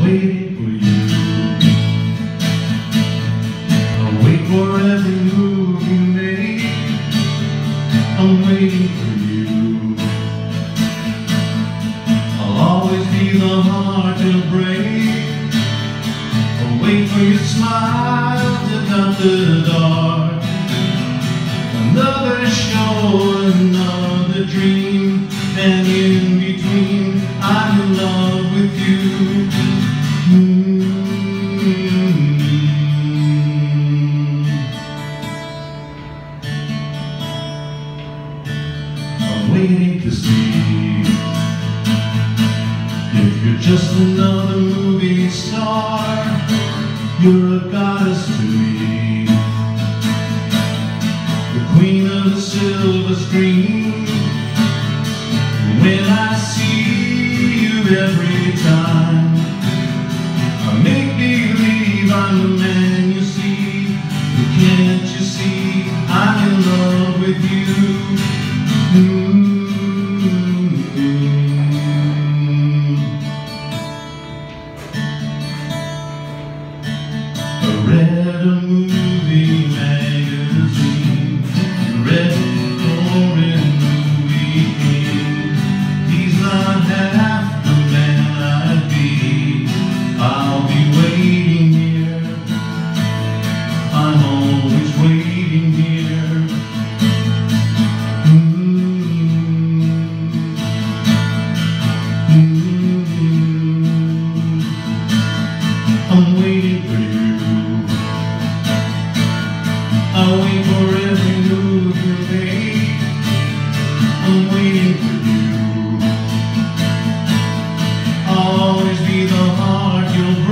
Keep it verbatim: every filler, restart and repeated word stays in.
waiting for you. I'll wait for every move you make. I'm waiting for you. I'll always be the heart to break. I'll wait for your smile to cut the dark. Another show, another dream, and in between I'm in love with you. I'm waiting to see if you're just another movie star. You're a goddess to me, the queen of the silver screen. When I see you every time, I make believe I'm the man you see. But can't you see I'm in love with you? Mm-hmm. I read a movie magazine, read it for in movie king. He's not half the man I'd be. I'll be waiting here. I'm always waiting here. Mm-hmm. Mm-hmm. I'm waiting for you. I'll wait for every move you make. I'm waiting for you. I'll always be the heart you'll break.